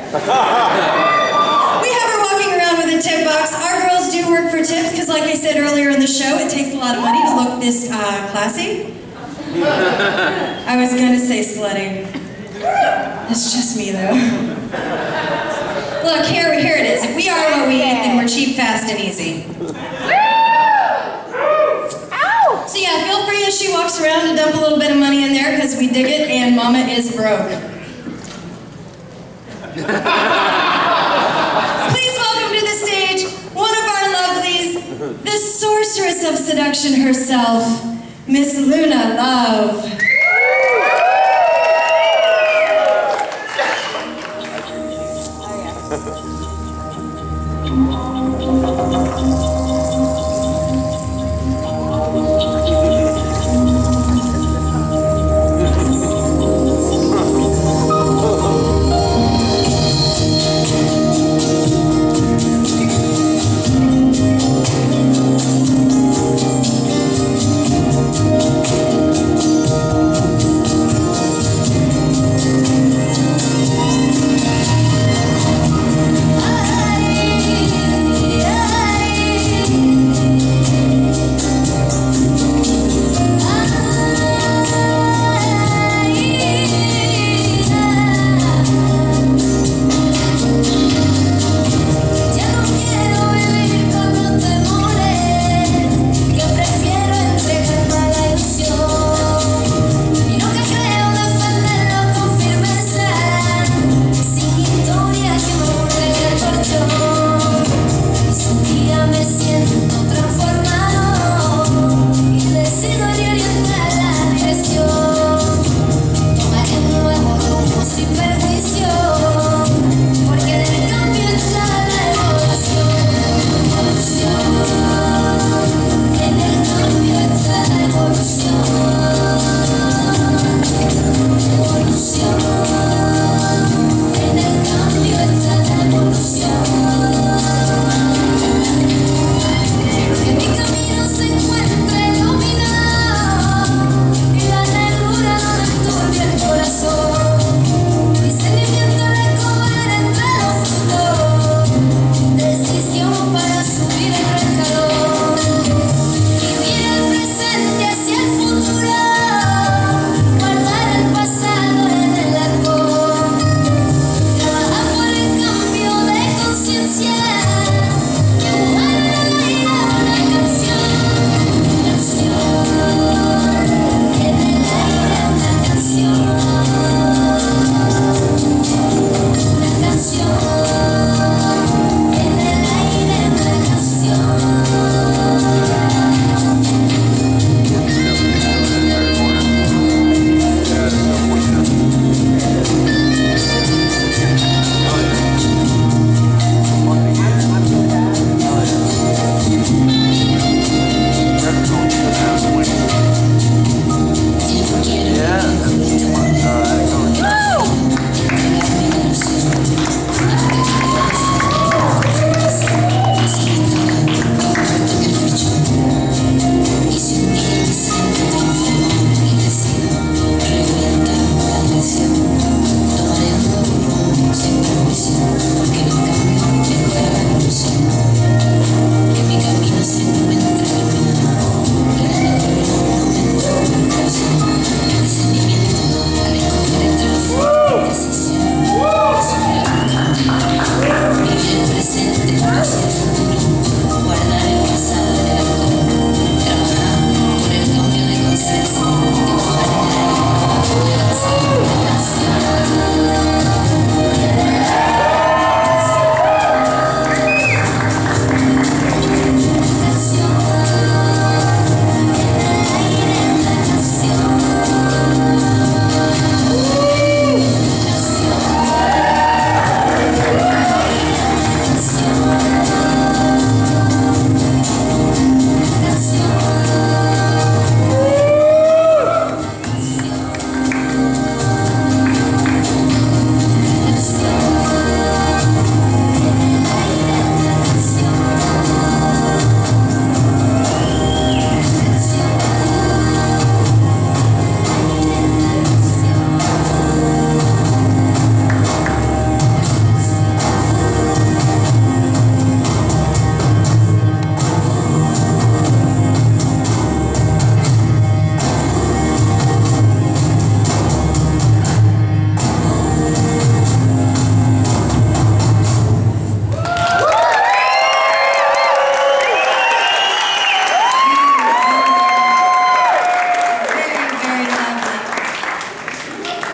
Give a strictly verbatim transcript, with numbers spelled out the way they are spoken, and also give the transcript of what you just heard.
We have her walking around with a tip box. Our girls do work for tips because, like I said earlier in the show, it takes a lot of money to look this uh, classy. I was gonna say slutty. It's just me, though. Look, here, here it is. If we are what we eat, then we're cheap, fast, and easy. So yeah, feel free as she walks around to dump a little bit of money in there because we dig it and Mama is broke. Please welcome to the stage one of our lovelies, the sorceress of seduction herself, Miss Luna Love.